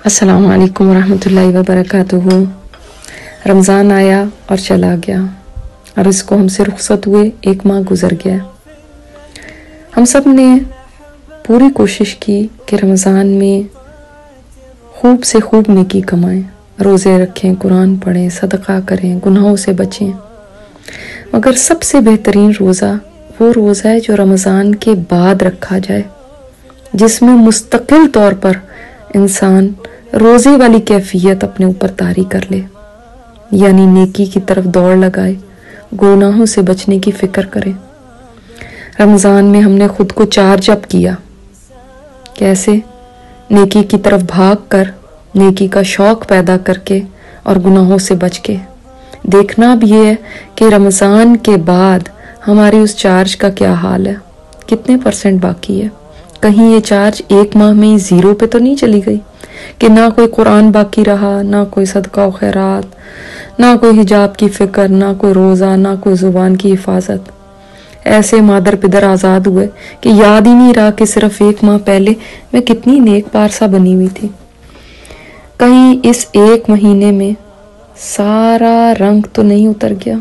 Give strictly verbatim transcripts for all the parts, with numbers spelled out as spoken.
अस्सलाम वालेकुम वरहमतुल्लाहि वबरकातुहू। रमज़ान आया और चला गया और इसको हमसे रुखसत हुए एक माह गुजर गया। हम सब ने पूरी कोशिश की कि रमज़ान में खूब से खूब नेकी कमाएं, रोज़े रखें, कुरान पढ़ें, सदका करें, गुनाहों से बचें। मगर सबसे बेहतरीन रोज़ा वो रोज़ा है जो रमज़ान के बाद रखा जाए, जिसमें मुस्तकिल तौर पर इंसान रोज़े वाली कैफियत अपने ऊपर तारी कर ले, यानी नेकी की तरफ दौड़ लगाए, गुनाहों से बचने की फिक्र करे। रमज़ान में हमने खुद को चार्ज अप किया। कैसे? नेकी की तरफ भाग कर, नेकी का शौक पैदा करके और गुनाहों से बच के। देखना भी ये है कि रमज़ान के बाद हमारी उस चार्ज का क्या हाल है, कितने परसेंट बाकी है। कहीं ये चार्ज एक माह में ही ज़ीरो पे तो नहीं चली गई कि ना कोई कुरान बाकी रहा, ना कोई सदका व खैरात, ना कोई हिजाब की फिक्र, ना कोई रोज़ा, ना कोई ज़ुबान की हिफाजत। ऐसे मादर पिदर आज़ाद हुए कि याद ही नहीं रहा कि सिर्फ एक माह पहले मैं कितनी नेक पारसा बनी हुई थी। कहीं इस एक महीने में सारा रंग तो नहीं उतर गया।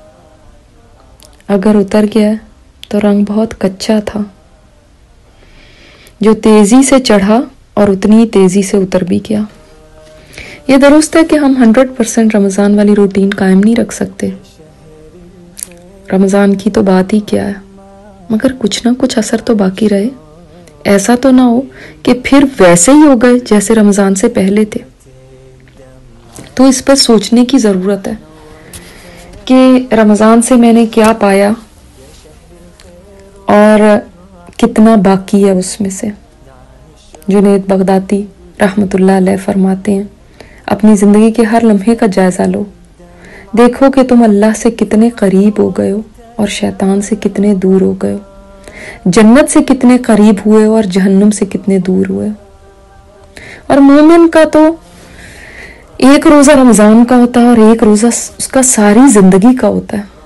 अगर उतर गया तो रंग बहुत कच्चा था, जो तेजी से चढ़ा और उतनी ही तेजी से उतर भी गया। ये दुरुस्त है कि हम हंड्रेड परसेंट रमज़ान वाली रूटीन कायम नहीं रख सकते। रमज़ान की तो बात ही क्या है, मगर कुछ ना कुछ असर तो बाकी रहे। ऐसा तो ना हो कि फिर वैसे ही हो गए जैसे रमज़ान से पहले थे। तो इस पर सोचने की ज़रूरत है कि रमज़ान से मैंने क्या पाया और कितना बाकी है उसमें से। जुनैद बगदादी रहमतुल्लाह अलैह फरमाते हैं, अपनी ज़िंदगी के हर लम्हे का जायज़ा लो, देखो कि तुम अल्लाह से कितने करीब हो गए हो और शैतान से कितने दूर हो गए हो, जन्नत से कितने करीब हुए हो और जहन्नुम से कितने दूर हुए। और मोमिन का तो एक रोज़ा रमज़ान का होता है और एक रोज़ा उसका सारी ज़िंदगी का होता है,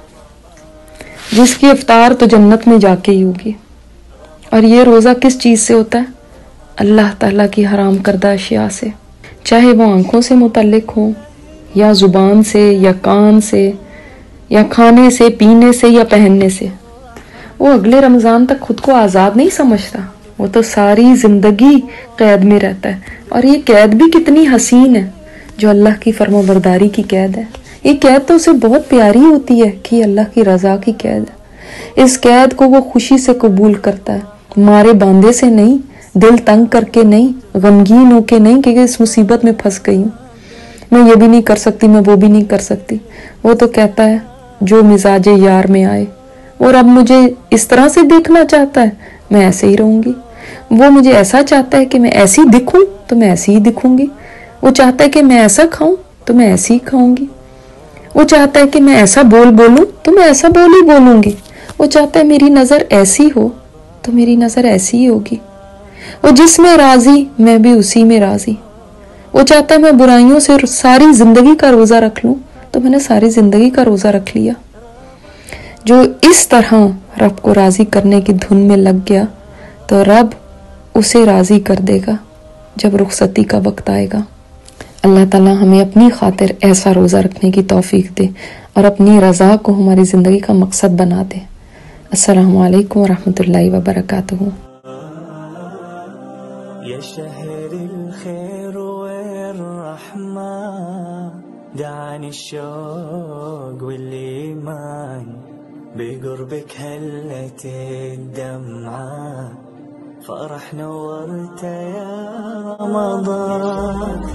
जिसकी इफ्तार तो जन्नत में जाके ही होगी। और ये रोज़ा किस चीज़ से होता है? अल्लाह ताला की हराम करदा अशिया से, चाहे वो आंखों से मुतल्लिक हो, या ज़ुबान से, या कान से, या खाने से, पीने से, या पहनने से। वो अगले रमज़ान तक खुद को आज़ाद नहीं समझता, वो तो सारी ज़िंदगी कैद में रहता है। और ये कैद भी कितनी हसीन है, जो अल्लाह की फरमाबरदारी की कैद है। ये कैद तो उसे बहुत प्यारी होती है कि अल्लाह की रज़ा की कैद है। इस कैद को वो खुशी से कबूल करता है, मारे बांधे से नहीं, दिल तंग करके नहीं, गमगीन होके नहीं कि इस मुसीबत में फंस गई हूँ, मैं ये भी नहीं कर सकती, मैं वो भी नहीं कर सकती। वो तो कहता है जो मिजाजे यार में आए। और अब मुझे इस तरह से देखना चाहता है, मैं ऐसे ही रहूंगी। वो मुझे ऐसा चाहता है कि मैं ऐसी दिखूं तो मैं ऐसी ही दिखूंगी। वो चाहता है कि मैं ऐसा खाऊं तो मैं ऐसी ही खाऊंगी। वो चाहता है कि मैं ऐसा बोल बोलूं तो मैं ऐसा बोल ही बोलूंगी। वो चाहता है मेरी नजर ऐसी हो तो मेरी नजर ऐसी ही होगी। वो जिसमें राजी मैं भी उसी में राजी। वो चाहता है मैं बुराइयों से सारी जिंदगी का रोजा रख लूं तो मैंने सारी जिंदगी का रोजा रख लिया। जो इस तरह रब को राजी करने की धुन में लग गया तो रब उसे राजी कर देगा जब रुखसती का वक्त आएगा। अल्लाह ताला हमें अपनी खातिर ऐसा रोजा रखने की तौफीक दे और अपनी रजा को हमारी जिंदगी का मकसद बना दे। अस्सलामु अलैकुम वरहमतुल्लाहि वबरकातुहू। يا شهر الخير والرحمة دعني الشوق والإيمان بقربك هلت الدمعة فرح نورت يا رمضان.